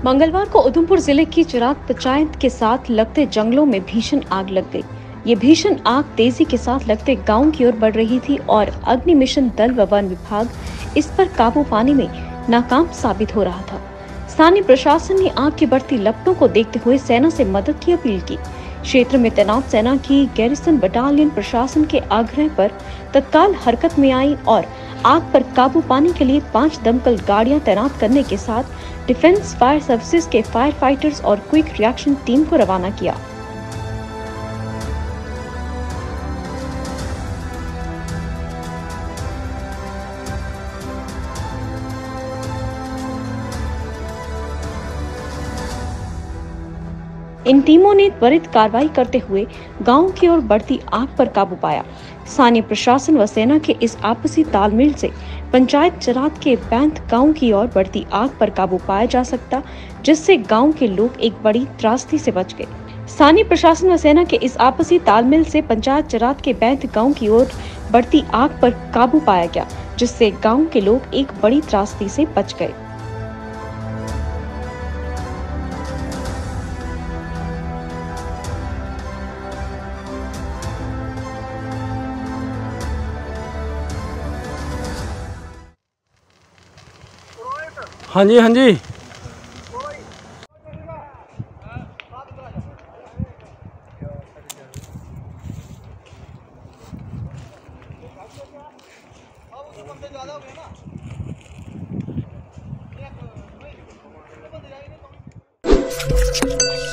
मंगलवार को उधमपुर जिले की चिराग पंचायत के साथ लगते जंगलों में भीषण आग लग गई। ये भीषण आग तेजी के साथ लगते गांव की ओर बढ़ रही थी और अग्नि मिशन दल व वन विभाग इस पर काबू पाने में नाकाम साबित हो रहा था। स्थानीय प्रशासन ने आग की बढ़ती लपटों को देखते हुए सेना से मदद की अपील की। क्षेत्र में तैनात सेना की गैरिसन बटालियन प्रशासन के आग्रह पर तत्काल हरकत में आई और आग पर काबू पाने के लिए 5 दमकल गाड़ियां तैनात करने के साथ डिफेंस फायर सर्विसेज के फायर फाइटर्स और क्विक रिएक्शन टीम को रवाना किया। इन टीमों ने त्वरित कार्रवाई करते हुए गांव की ओर बढ़ती आग पर काबू पाया। स्थानीय प्रशासन व सेना के इस आपसी तालमेल से पंचायत चिराग के बैंत गांव की ओर बढ़ती आग पर काबू पाया जा सकता, जिससे गांव के लोग एक बड़ी त्रासदी से बच गए। स्थानीय प्रशासन व सेना के इस आपसी तालमेल से पंचायत चिराग के बैंत गांव की ओर बढ़ती आग पर काबू पाया गया, जिससे गाँव के लोग एक बड़ी त्रासदी से बच गए। हाँ जी, हाँ जी। ज़्यादा हो गया ना।